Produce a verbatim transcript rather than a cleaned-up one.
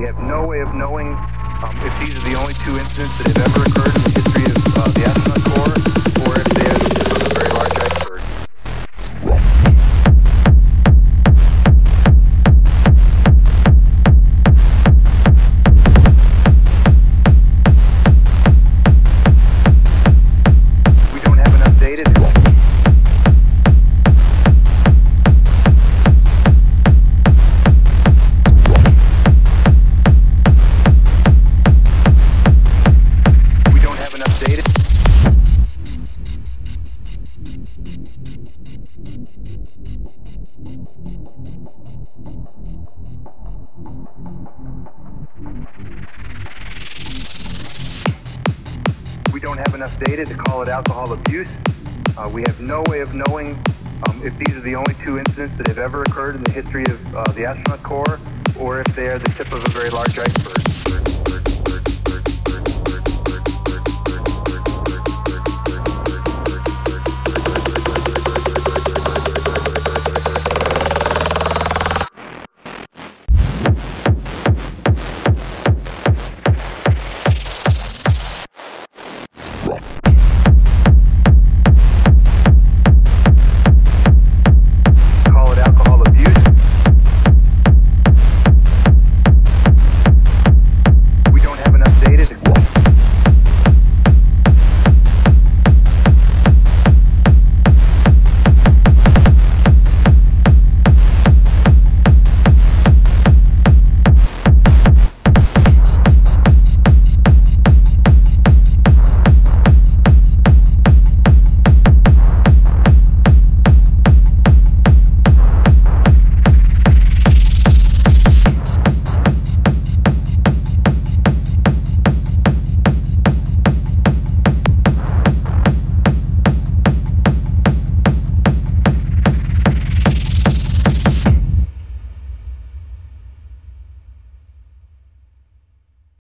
have no way of knowing um, if these are the only two incidents that have ever occurred in the history of uh, the astronaut corps, or if they are the tip of a very large iceberg. We don't have enough data to We don't have enough data to call it alcohol abuse. Uh, we have no way of knowing um, if these are the only two incidents that have ever occurred in the history of uh, the astronaut corps, or if they are the tip of a very large iceberg.